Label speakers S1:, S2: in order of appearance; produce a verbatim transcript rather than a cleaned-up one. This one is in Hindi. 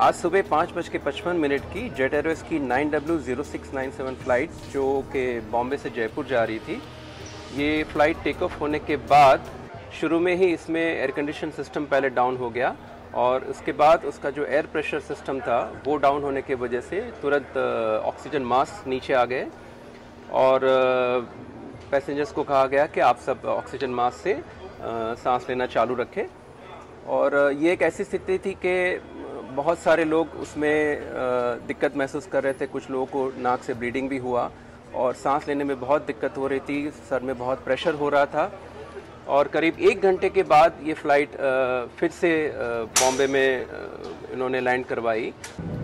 S1: आज सुबह पाँच बज के पचपन मिनट की जेट एयरवेज की nine W zero six nine seven flight जो कि बॉम्बे से जयपुर जा रही थी, ये फ़्लाइट टेक ऑफ होने के बाद शुरू में ही इसमें एयर कंडीशन सिस्टम पहले डाउन हो गया और उसके बाद उसका जो एयर प्रेशर सिस्टम था वो डाउन होने की वजह से तुरंत ऑक्सीजन मास्क नीचे आ गए और पैसेंजर्स को कहा गया कि आप सब ऑक्सीजन मास्क से सांस लेना चालू रखें। और ये एक ऐसी स्थिति थी कि बहुत सारे लोग उसमें दिक्कत महसूस कर रहे थे। कुछ लोगों को नाक से ब्लीडिंग भी हुआ और सांस लेने में बहुत दिक्कत हो रही थी, सर में बहुत प्रेशर हो रहा था। और करीब एक घंटे के बाद ये फ़्लाइट फिर से बॉम्बे में इन्होंने लैंड करवाई।